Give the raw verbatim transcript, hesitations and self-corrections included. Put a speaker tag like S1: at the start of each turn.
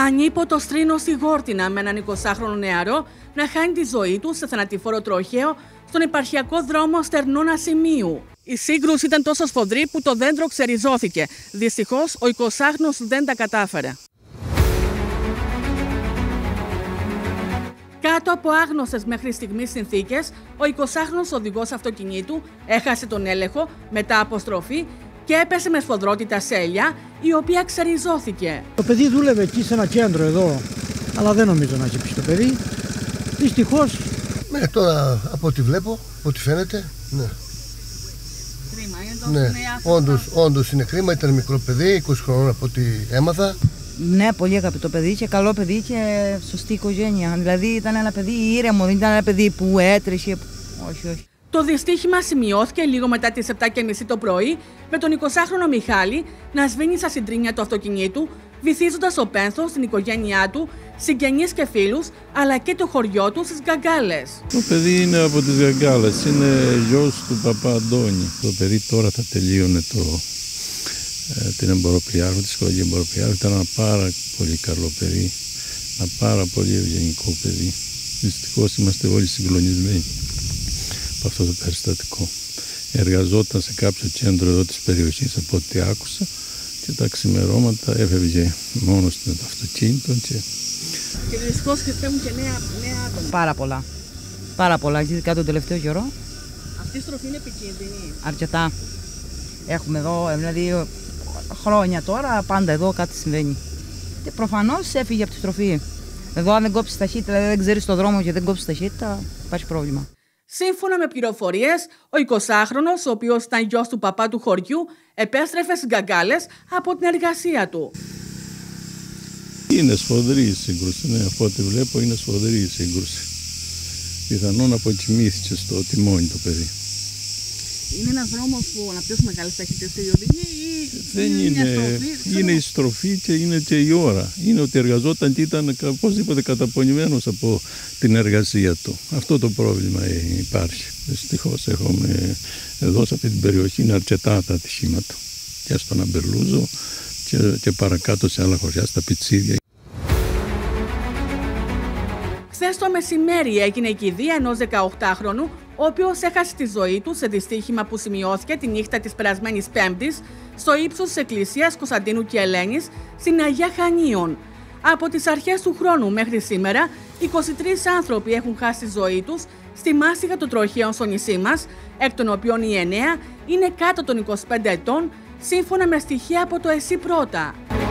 S1: Ανίποτο στρίνο στη Γόρτινα με έναν εικοσάχρονο νεαρό να χάνει τη ζωή του σε θανατηφόρο τροχαίο στον επαρχιακό δρόμο Στερνών Ασημίου. Η σύγκρουση ήταν τόσο σφοδρή που το δέντρο ξεριζώθηκε. Δυστυχώς, ο εικοσάχρονος δεν τα κατάφερε. Κάτω από άγνωστες μέχρι στιγμής συνθήκες, ο εικοσάχρονος οδηγός αυτοκινήτου έχασε τον έλεγχο μετά από στροφή και έπεσε με σφοδρότητα σε ελιά, η οποία ξεριζώθηκε.
S2: Το παιδί δούλευε εκεί σε ένα κέντρο εδώ, αλλά δεν νομίζω να έχει πει το παιδί. Δυστυχώς.
S3: Ναι, τώρα από ό,τι βλέπω, από ό,τι φαίνεται, ναι.
S1: Κρίμα, είναι τόσο
S3: ναι.
S1: νέα.
S3: Όντως, όντως είναι κρίμα, ήταν μικρό παιδί, είκοσι χρονών από ό,τι έμαθα.
S4: Ναι, πολύ αγαπητό παιδί και καλό παιδί και σωστή οικογένεια. Δηλαδή ήταν ένα παιδί ήρεμο, δεν ήταν ένα παιδί που έτρεχε. Όχι, όχι.
S1: Το δυστύχημα σημειώθηκε λίγο μετά τις επτά και μισή το πρωί με τον εικοσάχρονο Μιχάλη να σβήνει στα συντρίμμια του αυτοκινήτου, βυθίζοντας ο πένθος στην οικογένειά του, συγγενείς και φίλους, αλλά και το χωριό του στις Γκαγκάλες.
S5: Το παιδί είναι από τις Γκαγκάλες, είναι γιος του παπά Αντώνη. Το παιδί τώρα θα τελείωνε το, ε, την εμποροπλιάρχο, τη σχολή εμποροπλιάρχου. Ήταν ένα πάρα πολύ καλό παιδί, ένα πάρα πολύ ευγενικό παιδί. Δυστυχώς είμαστε όλοι συγκλονισμένοι από αυτό το περιστατικό. Εργαζόταν σε κάποιο κέντρο εδώ της περιοχής από ό,τι άκουσα και τα ξημερώματα έφευγε μόνο στο αυτοκίνητο. Και,
S1: και δυστυχώς φεύγουν και νέα, νέα άτομα.
S4: Πάρα πολλά. Πάρα πολλά. Ειδικά τον τελευταίο καιρό.
S1: Αυτή η στροφή είναι επικίνδυνη.
S4: Αρκετά. Έχουμε εδώ, δηλαδή χρόνια τώρα, πάντα εδώ κάτι συμβαίνει. Και προφανώς έφυγε από τη στροφή. Εδώ αν δεν κόψεις ταχύτητα, δηλαδή δεν ξέρεις το δρόμο και δεν κόψεις ταχύτητα, υπάρχει πρόβλημα.
S1: Σύμφωνα με πληροφορίες, ο εικοσάχρονος, ο οποίος ήταν γιος του παπά του χωριού, επέστρεφε στις Γκαγκάλες από την εργασία του.
S5: Είναι σφοδρή η σύγκρουση, ναι, από ό,τι βλέπω είναι σφοδρή η σύγκρουση. Πιθανόν αποκοιμήθηκε στο τιμόνι το παιδί.
S1: Είναι ένας δρόμος που αναπτύσσουν μεγάλες ταχύτητες οι οδηγοί ή
S5: δεν
S1: είναι,
S5: είναι,
S1: μια στροφή,
S5: είναι η στροφή και είναι και η ώρα. Είναι ότι εργαζόταν και ήταν οπωσδήποτε καταπονημένος από την εργασία του. Αυτό το πρόβλημα υπάρχει. Δυστυχώς έχουμε εδώ σε αυτή την περιοχή είναι αρκετά τα ατυχήματα. Και στον Αμπερλούζο και, και παρακάτω σε άλλα χωριά, στα Πιτσίδια.
S1: Χθες το μεσημέρι έγινε η κηδεία ενός δεκαοκτάχρονου, ο οποίος έχασε τη ζωή του σε δυστύχημα που σημειώθηκε τη νύχτα της περασμένης Πέμπτης στο ύψος της εκκλησίας Κωνσταντίνου και Ελένης στην Αγία Χανίων. Από τις αρχές του χρόνου μέχρι σήμερα, είκοσι τρεις άνθρωποι έχουν χάσει τη ζωή τους στη μάστιγα των τροχαίων στο νησί μας, εκ των οποίων οι εννέα είναι κάτω των είκοσι πέντε ετών, σύμφωνα με στοιχεία από το ΕΣΥ Πρώτα.